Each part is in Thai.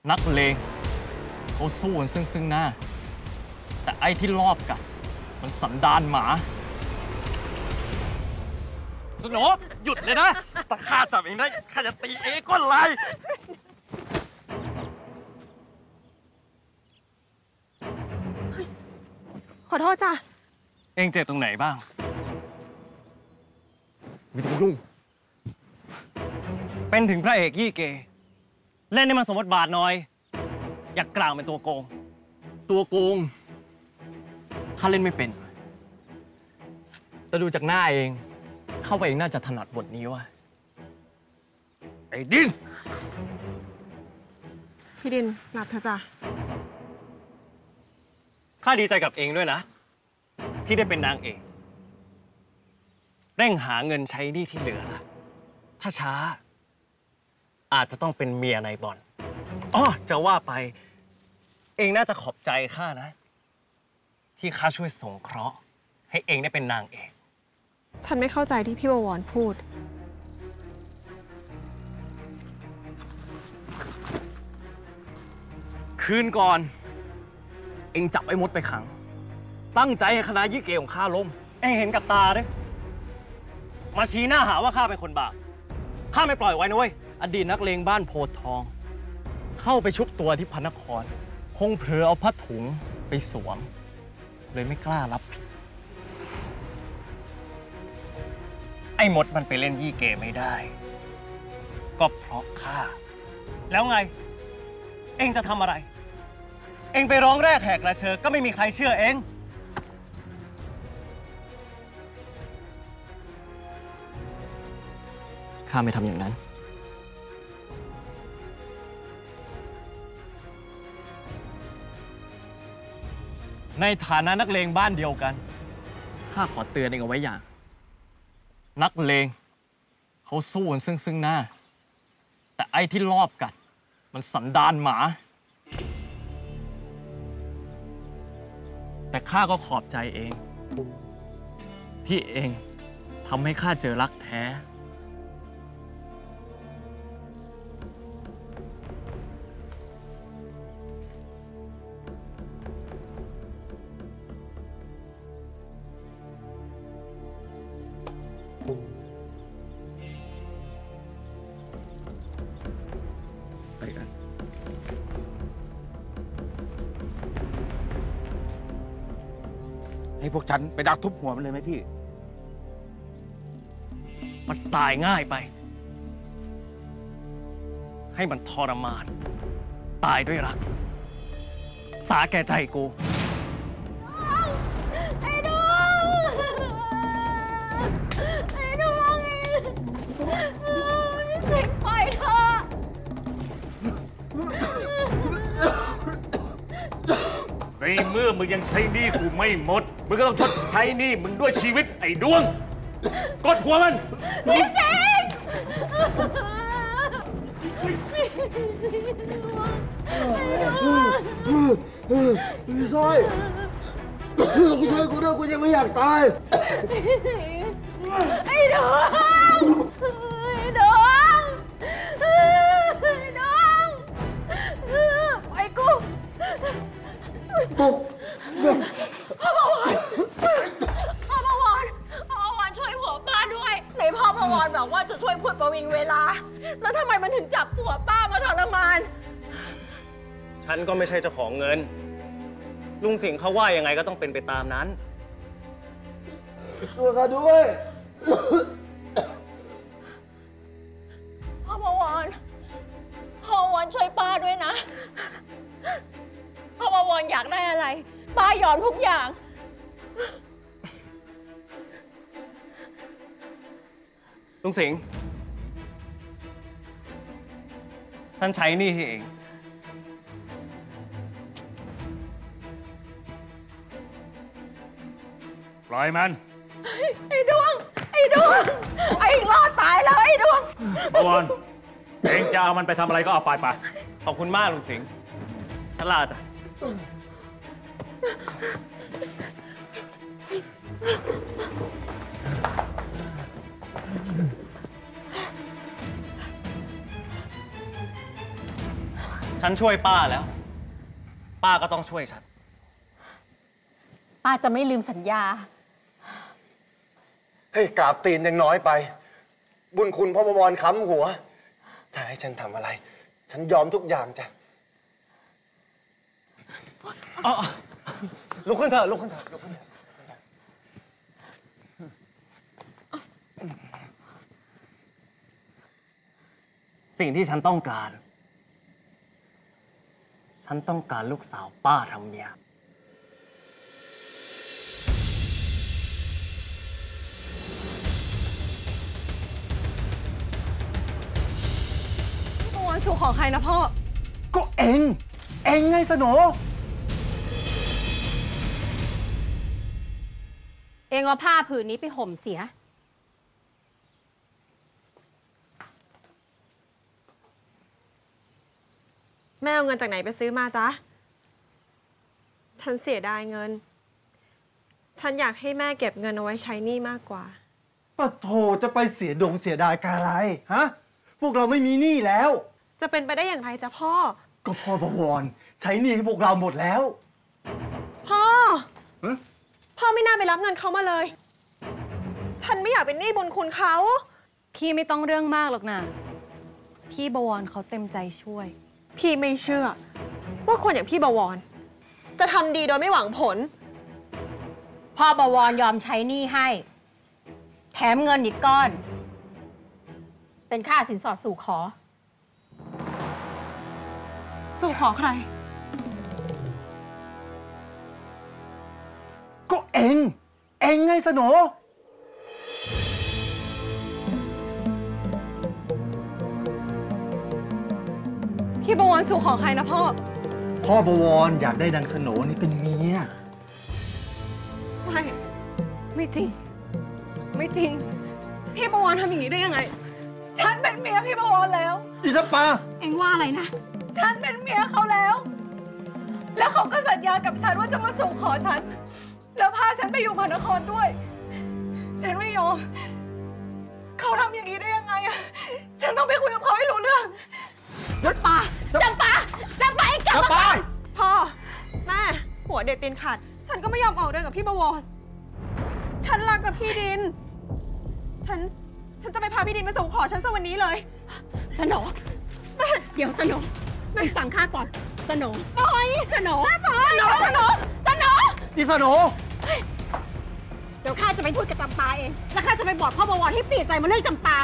นักเลงเขาสู้กันซึ่งหน้าแต่ไอ้ที่รอบกันมันสันดานหมาสโหนหยุดเลยนะตะข้าจับเองได้ข้าจะตีเองก้นไหลขอโทษจ้ะเองเจ็บตรงไหนบ้างไม่ต้องยุ่งเป็นถึงพระเอกยี่เกเล่นให้มันสมบทบาทหน่อยอยากกล่าวเป็นตัวโกงข้าเล่นไม่เป็นแต่ดูจากหน้าเองเข้าไปเองน่าจะถนัดบทนี้ว่ะไอ้ดินพี่ดินหลับเถอะจ้ะข้าดีใจกับเองด้วยนะที่ได้เป็นนางเอกเร่งหาเงินใช้หนี้ที่เหลือละถ้าช้าอาจจะต้องเป็นเมียนายบอลอ๋อจะว่าไปเองน่าจะขอบใจข้านะที่ข้าช่วยสงเคราะห์ให้เองได้เป็นนางเอกฉันไม่เข้าใจที่พี่บวรพูดคืนก่อนเองจับไอ้มดไปขังตั้งใจให้คณะยี่เกของข้าล้มเองเห็นกับตาด้วยมาชี้หน้าหาว่าข้าเป็นคนบาปข้าไม่ปล่อยไว้นะเว้ยอดีตนักเลงบ้านโพธิ์ทองเข้าไปชุบตัวที่พระนครคงเผลอเอาผ้าถุงไปสวมเลยไม่กล้ารับผิดไอ้มดมันไปเล่นยี่เกไม่ได้ก็เพราะข้าแล้วไงเองจะทำอะไรเองไปร้องแรกแหกกระเชิงก็ไม่มีใครเชื่อเองข้าไม่ทำอย่างนั้นในฐานะนักเลงบ้านเดียวกันข้าขอเตือนเองเอาไว้อย่างนักเลงเขาสู้กันซึ่งหน้าแต่ไอ้ที่รอบกันมันสันดานหมาแต่ข้าก็ขอบใจเองที่เองทำให้ข้าเจอรักแท้ไปกันให้พวกฉันไปดักทุบหัวมันเลยไหมพี่มันตายง่ายไปให้มันทรมานตายด้วยรักสาแก่ใจกูไอ้ดวงพี่สิงห์ปล่อยเธอในเมื่อมึงยังใช้หนี้กูไม่หมดมึงก็ต้องชดใช้หนี้มึงด้วยชีวิตไอ้ดวงกดหัวมันพี่สิงห์พี่สร้อยกูช่วยกูด้วยกูยังไม่อยากตายพี่สิงห์ไอ้ดวงไอ้กูพ่อประวรช่วยผัวป้าด้วยไหนพ่อประวรบอกว่าจะช่วยพูดประวิงเวลาแล้วทำไมมันถึงจับผัวป้ามาทรมานฉันก็ไม่ใช่เจ้าของเงินลุงสิงห์เขาว่ายังไงก็ต้องเป็นไปตามนั้นช่วยข้าด้วยพ่อประวรช่วยป้าด้วยนะพ่อประวรอยากได้อะไรป้ายอมทุกอย่างลุงสิงห์ฉันใช้หนี้ให้เองปล่อยมันไอ้ดวงไอ้รอดตายแล้วไอ้ดวงบวรเองจะเอามันไปทำอะไรก็เอาไปขอบคุณมากลุงสิงห์ฉันลาจ้ะฉันช่วยป้าแล้ว ป้าก็ต้องช่วยฉันป้าจะไม่ลืมสัญญาเฮ้ยกราบตีนยังน้อยไป บุญคุณพ่อบวรค้ำหัวจะให้ฉันทำอะไร ฉันยอมทุกอย่างจ้ะลุกขึ้นเถอะลุกขึ้นเถอะลุกขึ้นเถอะสิ่งที่ฉันต้องการ ฉันต้องการลูกสาวป้าทำเมียพี่ประวรสู่ขอใครนะพ่อก็เองไงสโหนเองเอาผ้าผืนนี้ไปห่มเสียแม่เอาเงินจากไหนไปซื้อมาจ๊ะ ฉันเสียดายเงิน ฉันอยากให้แม่เก็บเงินเอาไว้ใช้หนี้มากกว่าปะโถจะไปเสียดายกาอะไรฮะพวกเราไม่มีหนี้แล้วจะเป็นไปได้อย่างไรจ๊ะพ่อก็พ่อบวรใช้หนี้ให้พวกเราหมดแล้วพ่อฮะพ่อไม่น่าไปรับเงินเขามาเลย ฉันไม่อยากเป็นหนี้บุญคุณเขาพี่ไม่ต้องเรื่องมากหรอกนะพี่ประวรเขาเต็มใจช่วยพี่ไม่เชื่อ ว่าคนอย่างพี่บวร จะทำดีโดยไม่หวังผลพ่อประวรยอมใช้หนี้ให้ แถมเงินอีกก้อน เป็นค่าสินสอดสู่ขอสู่ขอใครก็เองไงสโหนพี่ประวรสู่ขอใครนะพ่อพ่อบวรอยากได้นางสโหนนี่เป็นเมียไม่ไม่จริง ไม่จริง พี่ประวรทำอย่างนี้ได้ยังไง ฉันเป็นเมียพี่ประวรแล้วอิสปาเอ็งว่าอะไรนะ ฉันเป็นเมียเขาแล้ว แล้วเขาก็สัญญากับฉันว่าจะมาสู่ขอฉัน แล้วพาฉันไปอยู่พระนครด้วย ฉันไม่ยอม เขาทำอย่างนี้ได้ยังไงอะฉันต้องไปคุยกับเขาให้รู้เรื่องจำปาเอ็งกลับมาพ่อ แม่ หัวเด็ดตีนขาด ฉันก็ไม่ยอมออกเดินกับพี่บวร ฉันรักกับพี่ดิน ฉันจะไปพาพี่ดินมาส่งขอฉันซะวันนี้เลยสโหนเดี๋ยวสโหนไปฟังข้าก่อนสโหนสโหนอิสโหนเดี๋ยวข้าจะไปพูดกับจำปาเอง แล้วข้าจะไปบอกพ่อบวรให้เปลี่ยนใจมาเลือกจำปา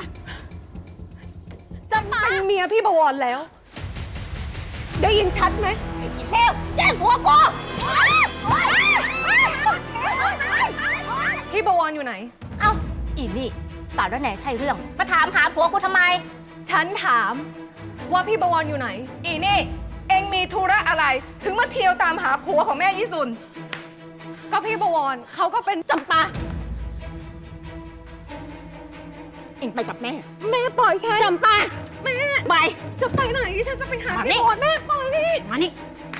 เป็นเมียพี่บวรแล้ว ได้ยินชัดไหมเร็วแจ้งผัวกูพี่บวรอยู่ไหนเอ้า อีนี่สาวแล้วแหน่ใช่เรื่อง มาถามหาผัวกูทำไมฉันถามว่าพี่บวรอยู่ไหนอีนี่ เอ็งมีธุระอะไร ถึงมาเที่ยวตามหาผัวของแม่ยี่สุนก็พี่บวรเขาก็เป็นจำปาเอ็งไปกับแม่แม่ปล่อยฉันจำปาแม่ไปจะไปไหนฉันจะไปหามานี่พี่บวรแม่ปล่อยนี่มานี่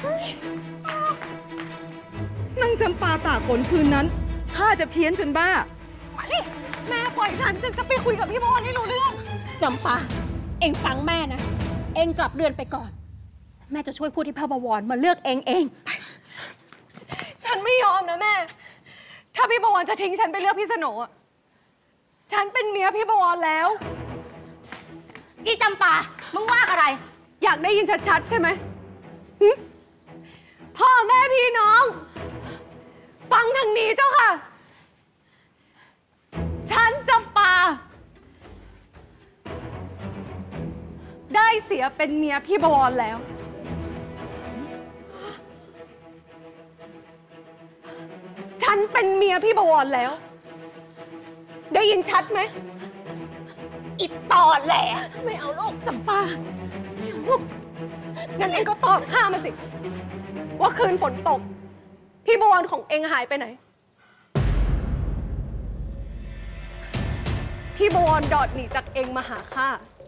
นั่งจำปาตากฝนคืนนั้นข้าจะเพี้ยนจนบ้ามานี่แม่ปล่อยฉันจะไปคุยกับพี่บวรให้รู้เรื่องจำปา เอ็งฟังแม่นะ เอ็งกลับเรือนไปก่อน แม่จะช่วยพูดที่พระบวรมาเลือกเองฉันไม่ยอมนะแม่ ถ้าพี่บวรจะทิ้งฉันไปเลือกพี่สโหนอะฉันเป็นเมียพี่บวรแล้วอีจำปา มึงว่าอะไรอยากได้ยินชัดๆใช่ไหมหึพ่อแม่พี่น้อง ฟังทางนี้เจ้าค่ะ ฉันจำปา ได้เสียเป็นเมียพี่บวรแล้ว ฉันเป็นเมียพี่บวรแล้ว ได้ยินชัดไหมอีตอแหลไม่เอาลูกจำปาไม่เอาลูกงั้นเองก็ตอบข้ามาสิ ว่าคืนฝนตก พี่บวรของเองหายไปไหน พี่บวรดอดหนีจากเองมาหาข้า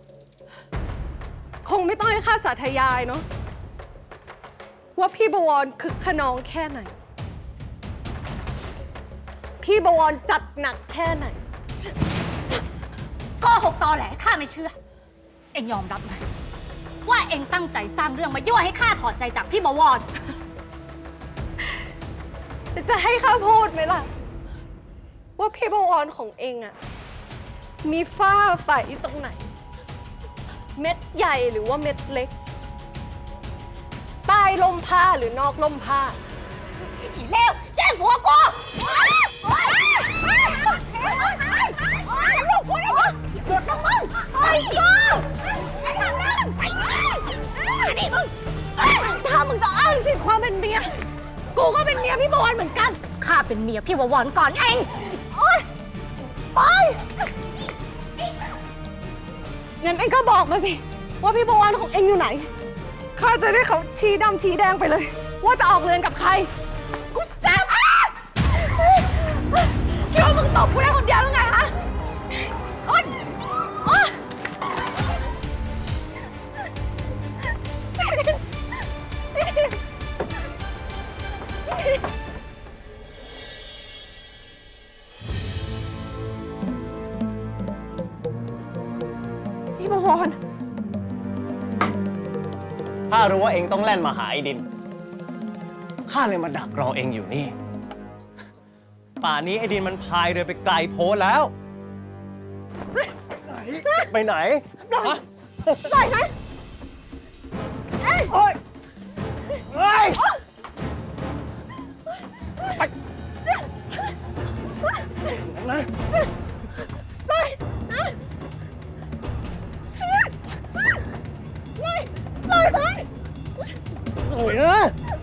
คงไม่ต้องให้ข้าสาธยายเนาะว่าพี่บวรคึกขนองแค่ไหน พี่บวรจัดหนักแค่ไหนก็หกตอแหลข้าไม่เชื่อ เอ็งยอมรับไหมว่าเองตั้งใจสร้างเรื่องมายั่วให้ข้าถอดใจจากพี่บวรจะให้ข้าพูดไหมล่ะ ว่าพี่บวรของเองอะมีฝ้าใสตรงไหน เม็ดใหญ่หรือว่าเม็ดเล็กใต้ลมผ้าหรือนอกลมผ้าอีเลวแย่งผัวกูลูกกูนะมึงหยุดนะมึงไอ้กูไอ้ทางนั้นไอ้นี่มึงถ้ามึงจะอ้างสิทธิ์ความเป็นเมียกูก็เป็นเมียพี่บวรเหมือนกันข้าเป็นเมียพี่บวรก่อนเองไปงั้นเองก็บอกมาสิ ว่าพี่บวรของเองอยู่ไหน ข้าจะได้เขาชี้ดำชี้แดงไปเลย ว่าจะออกเรือนกับใคร กูจับคิดว่ามึงตบกูได้คนเดียวหรือไงฮะโอ๊ยพี่บวรข้ารู้ว่าเองต้องแล่นมาหาไอ้ดิน ข้าเลยมาดักรอเองอยู่นี่ ป่านนี้ไอ้ดินมันพายเรือไปไกลโพ้นแล้ว ไปไหนปล่อยไหมโอ๊ยเฮ้ยไปนะสวยนะ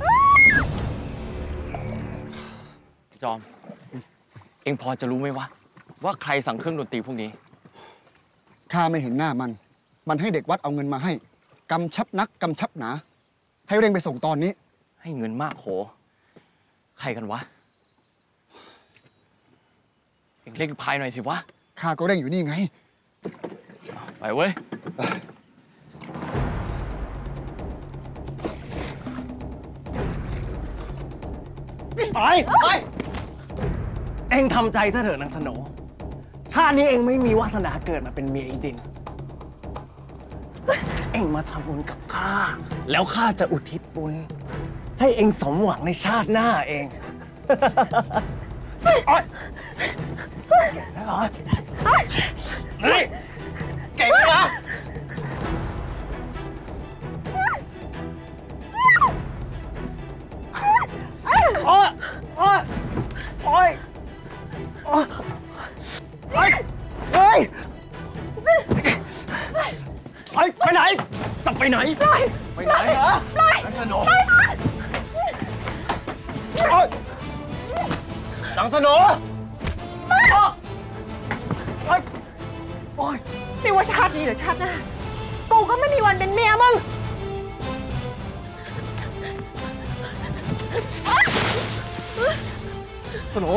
จอม เอ็งพอจะรู้ไหมว่าใครสั่งเครื่องดนตรีพวกนี้ข้าไม่เห็นหน้ามันให้เด็กวัดเอาเงินมาให้กำชับนักกำชับหนาให้เร่งไปส่งตอนนี้ให้เงินมากโหใครกันวะ เอ็งเร่งพายหน่อยสิวะข้าก็เร่งอยู่นี่ไงไปเว้ย ไปเอ็งทำใจซะเถอะนางสโนชาตินี้เอ็งไม่มีวาสนาเกิดมาเป็นเมียไอ้ดิน เอ็งมาทำบุญกับข้า แล้วข้าจะอุทิศบุญให้เอ็งสมหวังในชาติหน้าเองเก่งนะเหรอนี่เก่งนะโอ๊ยโอ๊ยโอ๊ยโอ๊ยเฮ้ยเฮ้ยไปไหนจะไปไหนไปไหนฮะนางสโนโอ๊ยนางสโนโอ๊ยโอ๊ยไม่ว่าชาตินี้หรือชาติหน้า กูก็ไม่มีวันเป็นเมียมึงสโน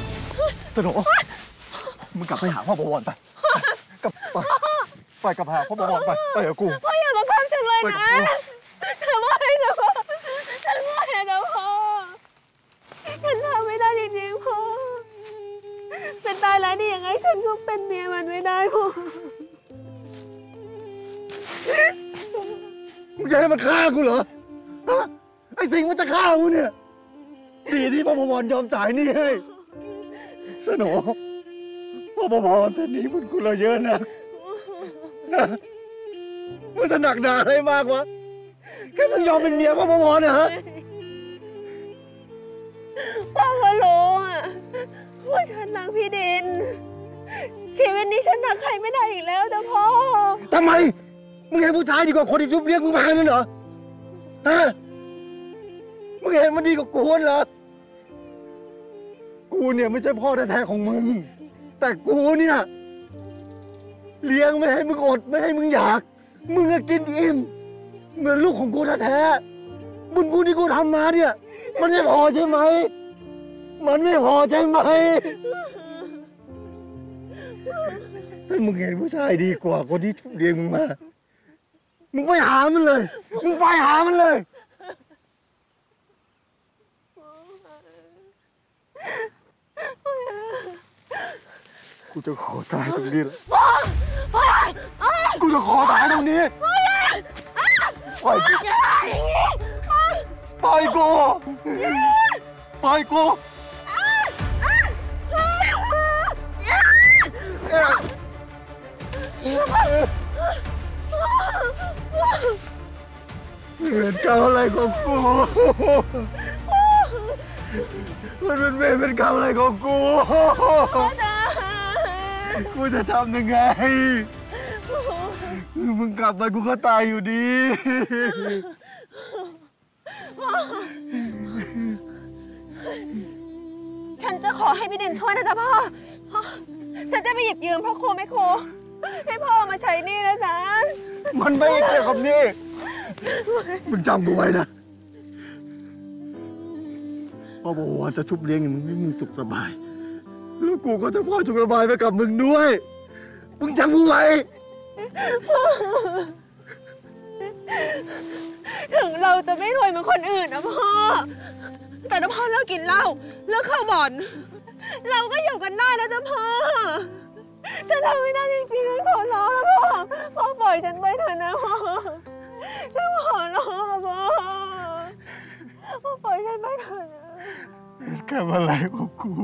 มึงกลับไปหาพ่อบวรไปกลับไปหาพ่อบวรไปกับกูพ่ออย่ามาข้ามฉันเลยนะฉันว่าให้นะพ่อฉันว่าให้นะพ่อฉันทำไม่ได้จริงๆพ่อเป็นตายแล้วนี่ยังไงฉันก็เป็นเมียมันไม่ได้พ่อมึงจะให้มันฆ่ากูเหรอไอ้สิงมันจะฆ่ากูเนี่ยดีที่พ่อบวรยอมจ่ายหนี้ให้สโนพ่อบวรเป็นหนี้บุญคุณเราเยอะนะมันจะหนักหนาอะไรมากวะแค่มึงยอมเป็นเมียพ่อบวรนะฮะพ่อก็รู้ว่าฉันรักพี่ดิน ชีวิตนี้ฉันรักใครไม่ได้อีกแล้วจ้ะพ่อทำไมมึงเห็นผู้ชายดีกว่าคนที่ชุบเลี้ยงมึงมาเลยเหรอฮะมึงเห็นมันดีกว่ากูเหรอกูเนี่ยไม่ใช่พ่อแท้ๆของมึงแต่กูเนี่ยเลี้ยงไม่ให้มึงอดไม่ให้มึงอยากมึงก็กินอิ่มเหมือนลูกของกูแท้ๆบุญกูที่กูทำมาเนี่ยมันไม่พอใช่ไหมมันไม่พอใช่ไหมถ้ามึงเห็นผู้ชายดีกว่าคนที่เลี้ยงมึงมามึงไปหามันเลยมึงไปหามันเลยกูจะขอตายตรงนี้แหละกูจะขอตายตรงนี้ปล่อยกูปล่อยกูปล่อยกูเวรกรรมอะไรของกูมันเป็นเวรเป็นกรรมอะไรของกูกูจะทำยังไงมึงกลับไปกูก็ตายอยู่ดีฉันจะขอให้พี่ดินช่วยนะจ๊ะพ่อฉันจะไปหยิบยืมพ่อครูแม่ครูให้พ่อมาใช้หนี้นะจ๊ะมันไม่เกี่ยวกับหนี้มึงจำกูไว้นะพ่อบอกว่าจะชุบเลี้ยงมึงให้มึงสุขสบายแล้วกูก็จะพ่อสุขสบายไปกับมึงด้วยมึงจำกูไว้ถึงเราจะไม่รวยเหมือนคนอื่นนะพ่อแต่ถ้าพ่อเลิกกินเหล้าเลิกเข้าบ่อนเราก็อยู่กันได้นะจ๊ะพ่อจะทำไม่ได้จริงๆฉันขอร้องแล้วพ่อปล่อยฉันไปเถอะนะพ่อฉันขอร้องพ่อปล่อยฉันไปเถอะนะแค่อะไรของกู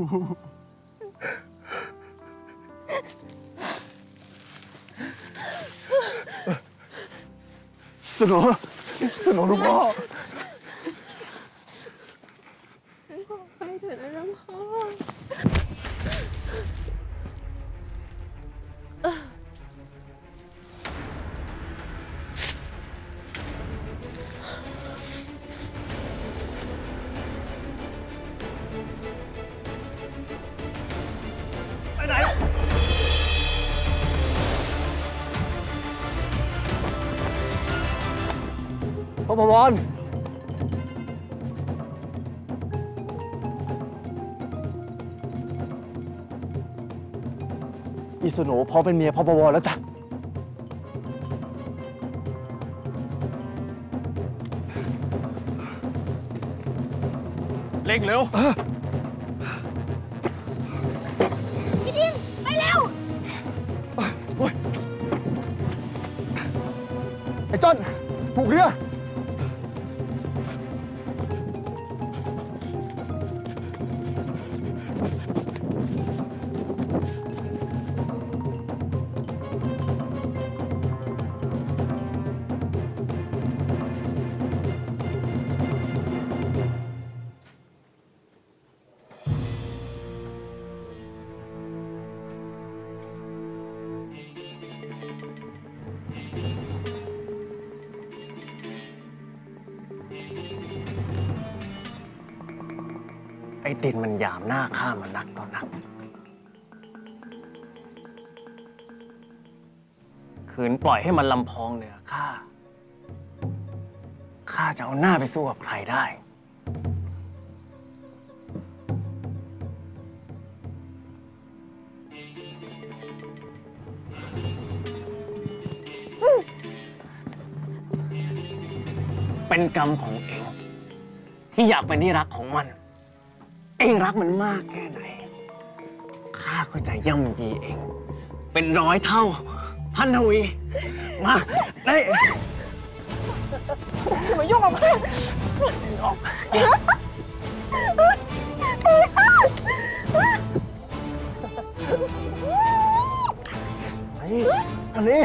สนองลูกพ่อไปเถอะนะพ่อไปไหนพ่อประวรอีสโหนพอเป็นเมียพ่อประวรแล้วจ้ะเร่งเร็วพี่ดินไปเร็วไอ้จ้อนผูกเรือไอ้ดินมันหยามหน้าข้ามันนักต่อนักขืนปล่อยให้มันลำพองเหนือข้าจะเอาหน้าไปสู้กับใครได้เป็นกรรมของเองที่อยากเป็นที่รักของมันเองรักมันมากแค่ไหนข้าก็จะย่ำยีเองเป็น100 เท่าพันทวีมาได้อย่ามายุ่งกับแม่ออกอันนี้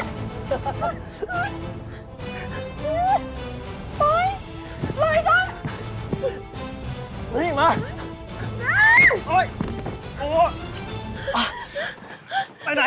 ปล่อยฉันนี่มาโอ้ยโอ้ไปไหน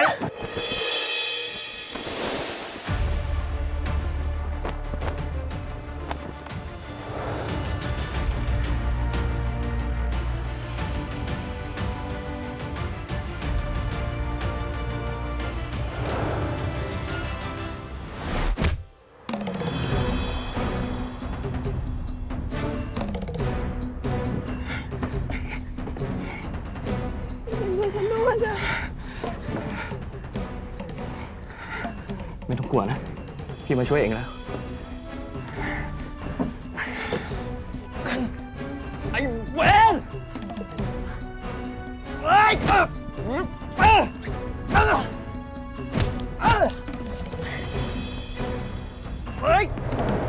ไม่ต้องกลัวนะพี่มาช่วยเองแล้วไอ้เวนเฮ้ยเฮ้ย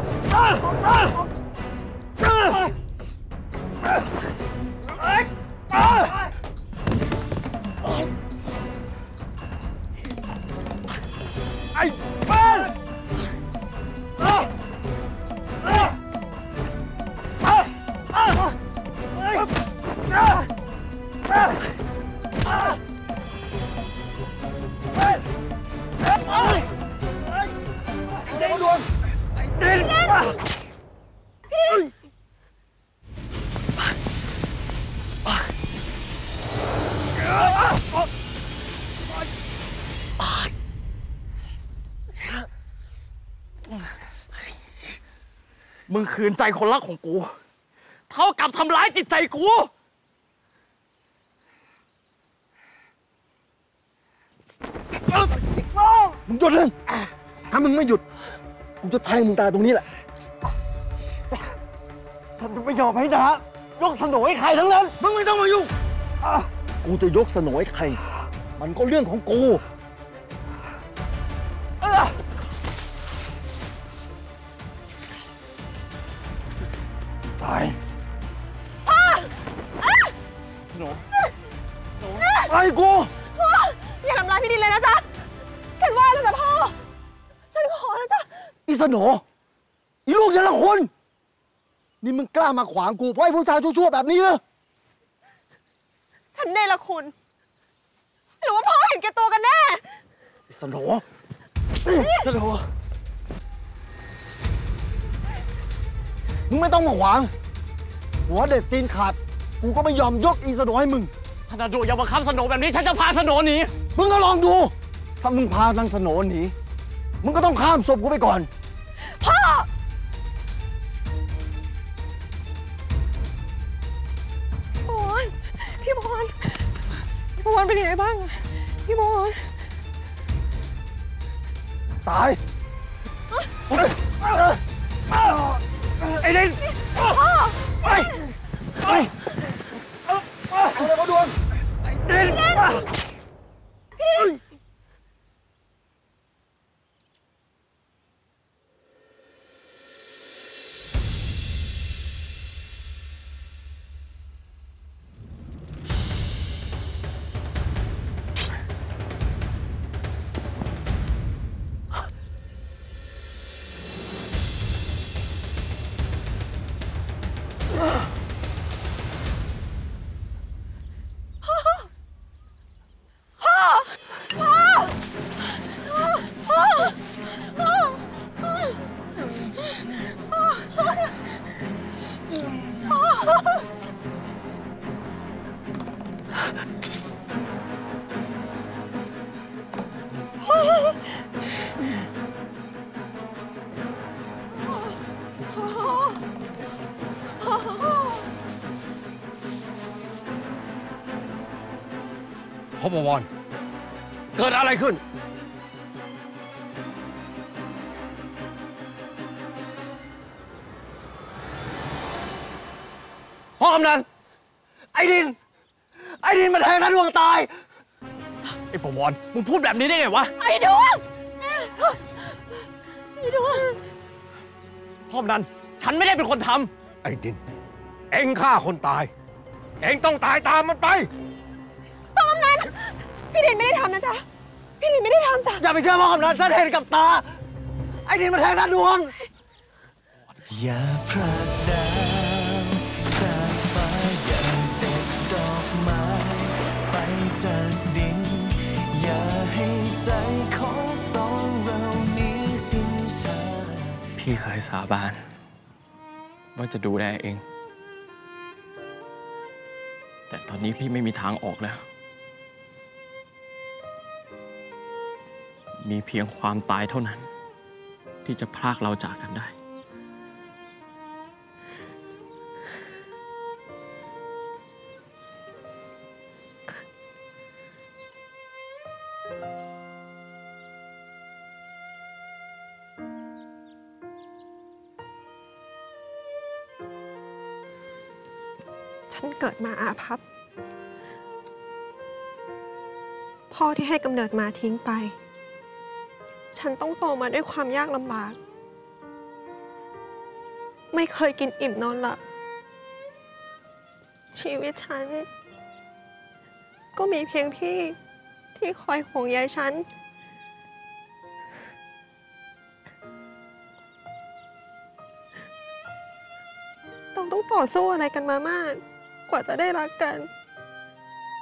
มึงขืนใจคนรักของกู เท่ากับทำร้ายจิตใจกูมึงหยุดเลยถ้ามึงไม่หยุด กูจะแทงมึงตายตรงนี้แหละฉันไม่ยอมให้นะยกสนองให้ใครทั้งนั้นมึงไม่ต้องมายุ่งกูจะยกสนองให้ใคร มันก็เรื่องของกู ตายหนูไอ้กูพ่ออย่าทำร้ายพี่ดินเลยนะจ๊ะ ฉันว่าแล้วจ้ะพ่อ ฉันขอแล้วจ้ะอีสนออีลูกยันละคน นี่มึงกล้ามาขวางกูเพราะไอ้ผู้ชายชั่วๆแบบนี้เหรอฉันเนรคุณ หรือว่าพ่อเห็นแก่ตัวกันแน่อีสนอสนอมึงไม่ต้องมาขวาง หัวเด็ดตีนขาด กูก็ไม่ยอมยกอีสนอให้มึงธนาดูอย่ามาค้ำสนองแบบนี้ ฉันจะพาสนองหนีมึงก็ลองดู ถ้ามึงพานางสนอหนี มึงก็ต้องข้ามศพกูไปก่อนพ่อ พี่บอลเป็นยังไงบ้างอะพี่บอลตายไอ้ลินพ่อไปเอาเลยมาดวงลินพ่อประวรเกิดอะไรขึ้นพ่อกำนันไอ้ดินมันแทงนันดวงตาย ไอ้ประวรมึงพูดแบบนี้ได้ไงวะไอ้ดวงพ่อกำนันฉันไม่ได้เป็นคนทำไอ้ดิน เอ็งฆ่าคนตาย เอ็งต้องตายตามมันไปพ่อกำนันพี่ดินไม่ได้ทำนะจ๊ะ พี่ดินไม่ได้ทำจ้ะอย่าไปเชื่อพ่อกำนันฉันเห็นกับตา ไอ้ดินมันแทงนันดวงอย่าพลาดดาวจากฟ้าอย่าเด็ดดอกไม้ไปจากดิน อย่าให้ใจของสองเรานี้สิ้นชาพี่เคยสาบานว่าจะดูแลเอง แต่ตอนนี้พี่ไม่มีทางออกแล้ว มีเพียงความตายเท่านั้น ที่จะพรากเราจากกันได้ฉันเกิดมาอาภัพ พ่อที่ให้กำเนิดมาทิ้งไป ฉันต้องโตมาด้วยความยากลำบาก ไม่เคยกินอิ่มนอนหลับ ชีวิตฉัน ก็มีเพียงพี่ที่คอยห่วงใยฉัน เราต้องต่อสู้อะไรกันมามาก กว่าจะได้รักกัน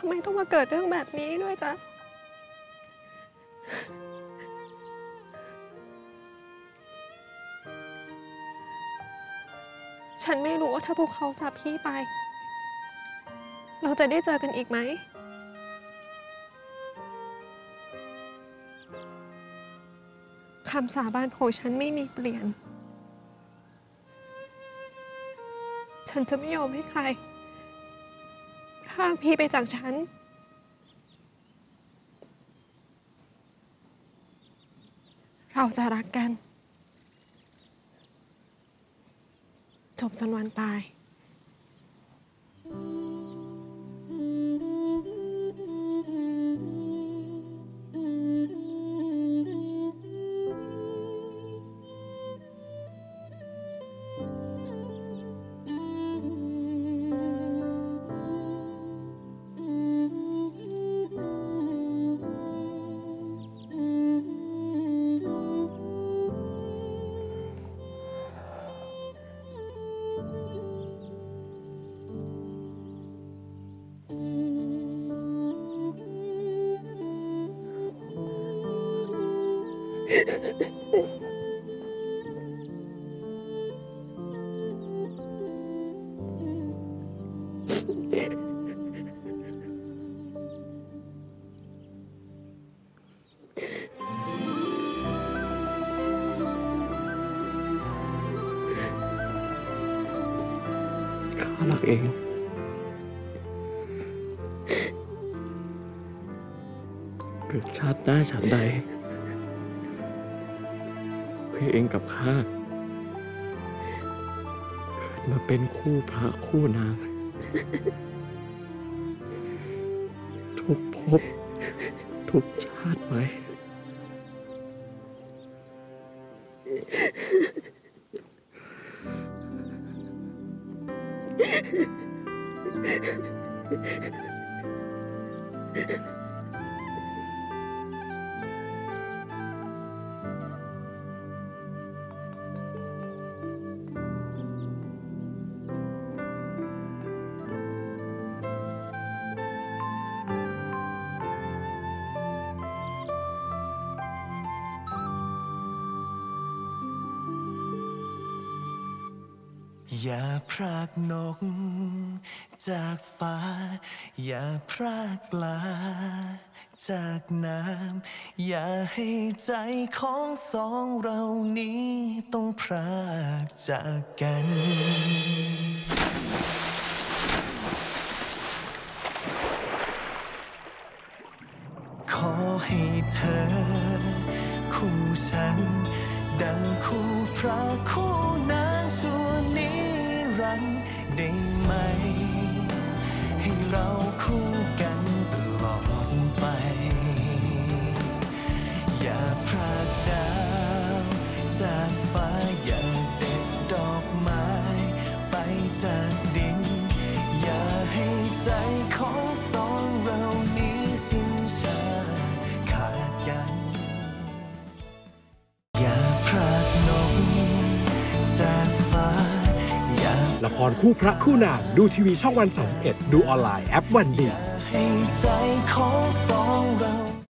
ไมต้องมาเกิดเรื่องแบบนี้ด้วยจ๊ะฉันไม่รู้ว่าถ้าพวกเขาจับพี่ไปเราจะได้เจอกันอีกไหมคำสาบานของฉันไม่มีเปลี่ยนฉันจะไม่ยอมให้ใครพรากพี่ไปจากฉันเราจะรักกันจบจนวันตายข้ารักเองเกิดชาติหน้าชาติใดเพื่อเองกับข้าเกิดมาเป็นคู่พระคู่นางทุกภพทุกชาติไปอย่าพรากนกจากฟ้าอย่าพรากปลาจากน้ำอย่าให้ใจของสองเรานี้ต้องพรากจากกันขอให้เธอคู่ฉันดังคู่พระคู่นางชั่วนิรันดร์ได้ไหมให้เราคู่กันตลอดไปอย่าพรากดาวจากฟ้าอย่าเด็ดดอกไม้ไปจากดินอย่าให้ใจของสองเรานี้สิ้นชาติขาดกันอย่าพรากนกจากฟ้าละครคู่พระคู่นางดูทีวีช่องวัน 31 ดูออนไลน์แอปวันดีให้ใจของสองเรา